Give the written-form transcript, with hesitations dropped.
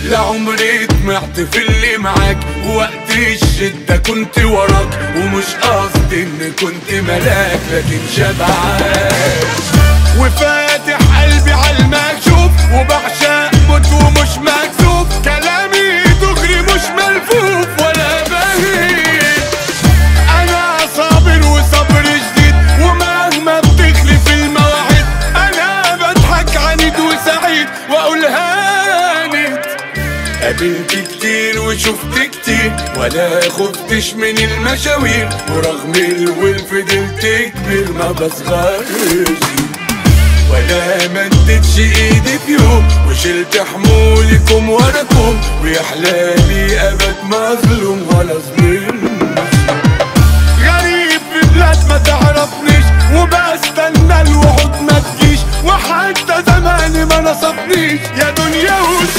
لعمري طمعت في اللي معاك، ووقت الشدة كنت وراك، ومش قصدي ان كنت ملاك لكن شبعان. وفاتح قلبي عالمكشوف، وبعشق موت ومش مكسوف، كلامي دغري مش ملفوف ولا بهيج. انا صابر وصبر جديد، ومهما بتخلف المواعيد انا بضحك عنيد وسعيد واقول هانت. قابلت كتير وشفت كتير ولا خفتش من المشاوير، ورغم الول فضلت كبير ما بصغرش، ولا مدتش ايدي في يوم، وشلت حمولكم وراكم، ويا حلالي ابد مظلوم ولا ظلم. غريب في بلاد ما تعرفنيش، وبستنى الوعود ما تجيش، وحتى زماني ما نصفنيش، يا دنيا